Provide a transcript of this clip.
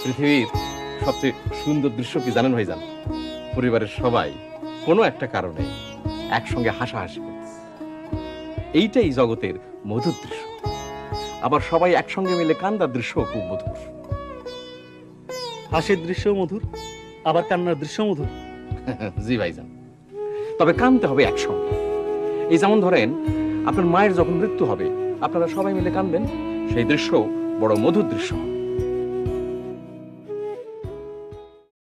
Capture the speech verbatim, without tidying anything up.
পৃথিবীর সবচেয়ে সুন্দর দৃশ্য কি জানেন ভাইজান? পরিবারের সবাই কোনো একটা কারণে একসঙ্গে হাসাহাসি করতেছে, এইটাই জগতের মধুর দৃশ্য। আবার সবাই একসঙ্গে মিলে কান্দার দৃশ্য খুব মধুর। হাসির দৃশ্য মধুর, আবার কান্নার দৃশ্য মধুর। জি ভাইজান, তবে কাঁদতে হবে একসঙ্গে। এই যেমন ধরেন, আপনার মায়ের যখন মৃত্যু হবে, আপনারা সবাই মিলে কাঁদবেন, সেই দৃশ্য বড় মধুর দৃশ্য হবে।